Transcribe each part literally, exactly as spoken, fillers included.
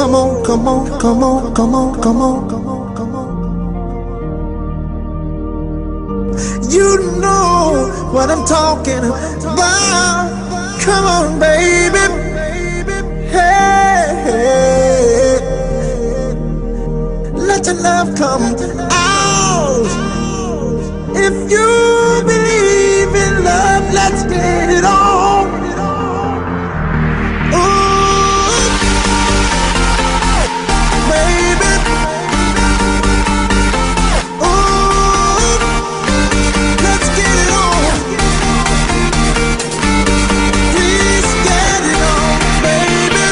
Come on, come on, come on, come on, come on, come on, come on. You know what I'm talking about. Come on, baby. Hey, hey. Let your love come out. If you believe in love, let's get it on. Ooh, baby. Ooh, let's get it on. Please get it on, baby.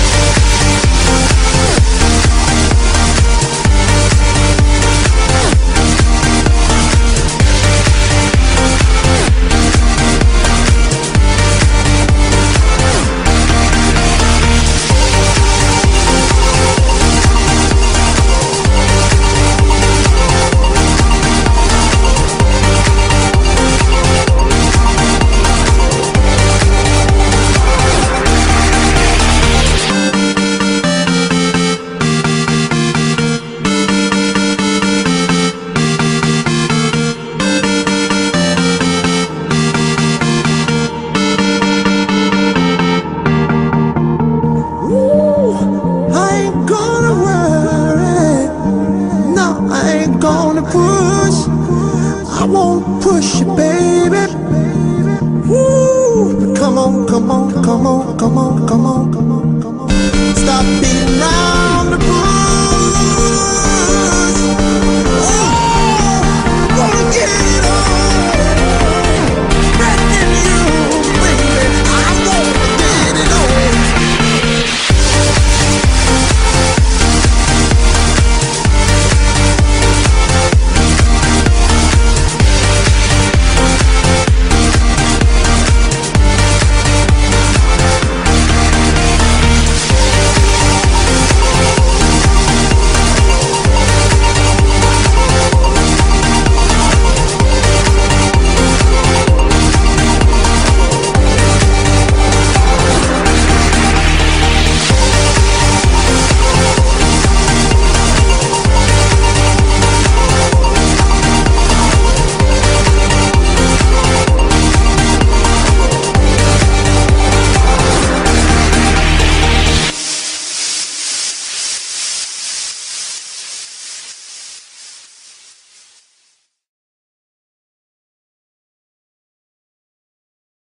I won't push you, baby. Woo! Come on, come on, come on, come on, come on, come on.